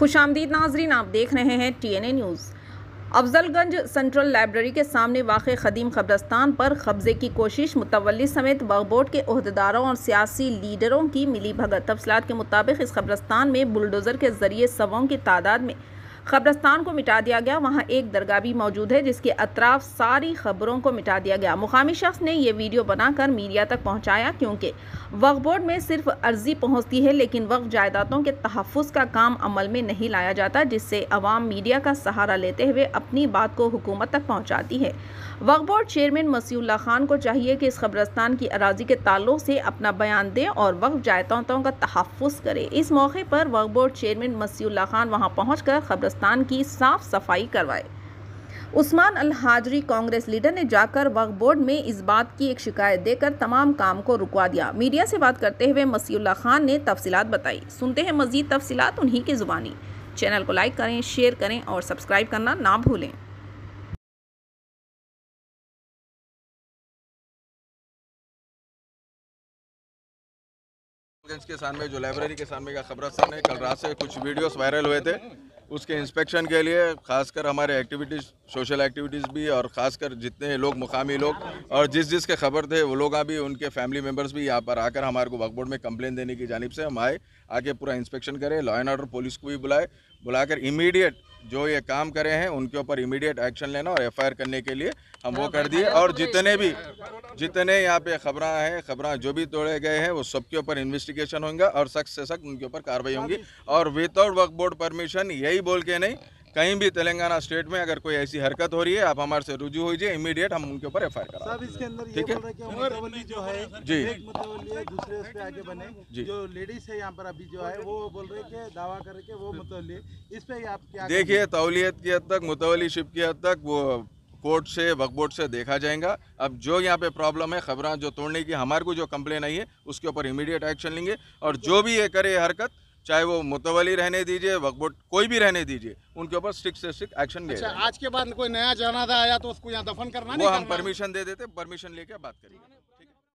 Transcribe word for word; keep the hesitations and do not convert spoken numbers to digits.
खुशामदीद नाजरीन, आप देख रहे हैं T N A news. Afzalgunj central library के सामने वाक़ क़दीम कब्रस्तान पर कब्जे की कोशिश, मुतवल्ली समेत वक्फ बोर्ड के ओहदेदारों और सियासी लीडरों की मिली भगत। तफसीलात के मुताबिक इस कब्रस्तान में बुलडोज़र के जरिए शवों की तादाद में कब्रस्तान को मिटा दिया गया। वहाँ एक दरगाह भी मौजूद है जिसके अतराफ सारी खबरों को मिटा दिया गया। मुकामी शख्स ने यह वीडियो बनाकर मीडिया तक पहुँचाया क्योंकि वक्फ बोर्ड में सिर्फ अर्जी पहुँचती है लेकिन वक्फ जायदादों के तहफ़्फ़ुज़ का काम अमल में नहीं लाया जाता, जिससे अवाम मीडिया का सहारा लेते हुए अपनी बात को हुकूमत तक पहुँचाती है। वक्फ बोर्ड चेयरमैन मसीउल्लाह खान को चाहिए कि इस कब्रस्तान की अराजी के ताल्लुक से अपना बयान दें और वक्फ जायदादों का तहफ़्फ़ुज़ करें। इस मौके पर वक्फ बोर्ड चेयरमैन मसीउल्लाह खान वहाँ पहुँच कर कब्रस्तान की साफ सफाई करवाए। उस्मान अल हाजरी कांग्रेस लीडर ने जाकर वक्फ बोर्ड में इस बात की एक शिकायत देकर तमाम काम को रुकवा दिया। मीडिया से बात करते हुए मसीउल्लाह खान ने तफसीलात बताई। सुनते हैं मजीद तफसीलात उन्हीं की जुबानी। चैनल को लाइक करें, शेयर करें और सब्सक्राइब करना ना भूलें। के सामने जो लाइब्रेरी के सामने का कब्रस्तान है, कल रात से कुछ वीडियोस वायरल हुए थे। उसके इंस्पेक्शन के लिए खासकर हमारे एक्टिविटीज़, सोशल एक्टिविटीज़ भी, और ख़ासकर जितने लोग, मुकामी लोग और जिस जिस के खबर थे वो लोग भी, उनके फैमिली मेम्बर्स भी यहाँ पर आकर हमारे को वक्फ बोर्ड में कंप्लेन देने की जानिब से हम आए, आके पूरा इंस्पेक्शन करें। लॉ एंड ऑर्डर पुलिस को भी बुलाए, बुलाकर इमीडिएट जो ये काम करे हैं उनके ऊपर इमीडिएट एक्शन लेना और एफ आई आर करने के लिए हम वो कर दिए। और जितने भी जितने यहाँ पे खबरें हैं, खबरें जो भी तोड़े गए हैं, वो सबके ऊपर इन्वेस्टिगेशन होगा और सख्त से सख्त उनके ऊपर कार्रवाई होगी। और विदाउट वक्फ बोर्ड परमिशन, यही बोल के नहीं, कहीं भी तेलंगाना स्टेट में अगर कोई ऐसी हरकत हो रही है, आप हमारे से रुजू होइए, इमीडिएट हम उनके ऊपर एफ आई आर करा। इसके अंदर ठीक है, मुतवल्ली जो है जी, एक मुतवल्ली है, दूसरे उस पे आगे बने जी, जो लेडीज है यहाँ पर अभी जो है वो बोल रहे कि दावा करके वो मुतवल्ली, इस पे आप क्या देखिए, तौलियत की हद तक, मुतवल्लीशिप की हद तक वो कोर्ट से, वक्फ बोर्ड से देखा जाएगा। अब जो यहाँ पे प्रॉब्लम है, खबरें जो तोड़ने की हमारे को जो कंप्लेन आई है, उसके ऊपर इमीडिएट एक्शन लेंगे। और जो भी ये करे हरकत, चाहे वो मुतवली रहने दीजिए, वक्फ बोर्ड कोई भी रहने दीजिए, उनके ऊपर स्ट्रिक्ट से स्ट्रिक्ट एक्शन लिया। अच्छा, आज के बाद कोई नया जनाजा आया तो उसको यहाँ दफन करना वो हम परमिशन दे देते, परमिशन लेके बात करेंगे।